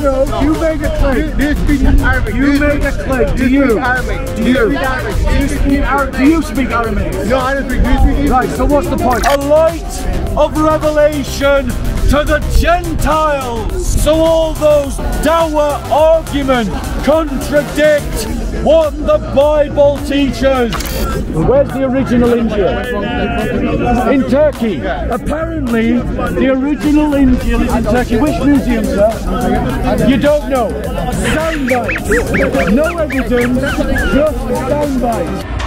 no. You made a claim. Do you speak Arabic? You made a claim. Do you? Arabic? Do you speak Arabic? Do you speak Arabic? No, I don't speak. Do you speak English? Right, so what's the point? A light of revelation to the Gentiles. So all those dour arguments contradict what the Bible teaches. Where's the original Injil? In Turkey. Apparently, the original Injil is in Turkey. Which museum, sir? You don't know. Soundbite. No evidence, just soundbite.